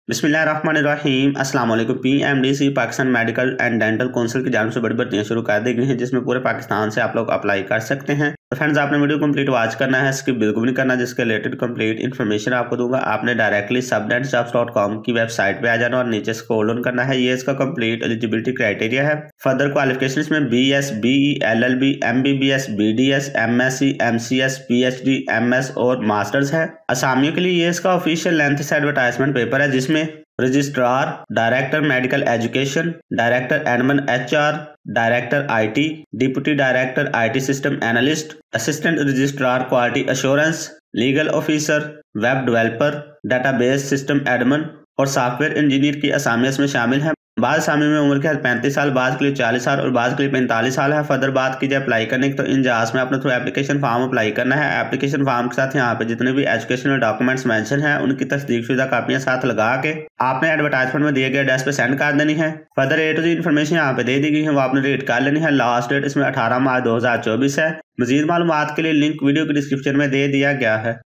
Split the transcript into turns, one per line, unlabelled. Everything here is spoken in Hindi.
बिस्मिल्लाहिर्रहमानिर्रहीम अस्सलाम वालेकुम। PMDC Pakistan medical and dental council की जानिब से बड़ी भर्तियां शुरू कर दी गई हैं, जिसमें पूरे पाकिस्तान से आप लोग अप्लाई कर सकते हैं। तो फ्रेंड्स, आपने वीडियो कंप्लीट वॉच करना है, स्किप बिल्कुल नहीं करना। जिसके रिलेटेड कंप्लीट इन्फॉर्मेशन आपको दूंगा। आपने डायरेक्टली subdentsjobs.com की वेबसाइट पे आ जाना और नीचे स्क्रॉल डाउन करना है। ये इसका कंप्लीट एलिजिबिलिटी क्राइटेरिया है। फर्दर क्वालिफिकेशन इसमें BS, BE, LLB, MBBS, BDS, MSc, MCS, PhD, MS और मास्टर्स है। असामियों के लिए ये इसका ऑफिशियल लेंथ से एडवर्टाइजमेंट पेपर है, जिसमें registrar, director medical education, director admin HR, director IT, deputy director IT system analyst, assistant registrar quality assurance, legal officer, web developer, database system admin और सॉफ्टवेयर इंजीनियर की असामियां इसमें शामिल हैं। बाद असामी में उम्र के 35 साल, बाद के लिए 40 साल और बाद के लिए 45 साल है। फर्दर बात की जाए अप्लाई करने की, तो इन जहाज में अपने थ्रू एप्लीकेशन फॉर्म अप्लाई करना है। एप्लीकेशन फॉर्म के साथ यहाँ पे जितने भी एजुकेशनल डॉक्यूमेंट्स मेंशन हैं, उनकी तस्दीकशुदा कापियां साथ लगा के आपने एडवर्टाइजमेंट में दिए गए एड्रेस पे सेंड कर देनी है। Further A to Z information यहाँ पे दे दी गई है, वो आपने रीड कर लेनी है। लास्ट डेट इसमें 18 मार्च 2024 है। मजीद मालूमात के लिए लिंक वीडियो की डिस्क्रिप्शन में दे दिया गया है।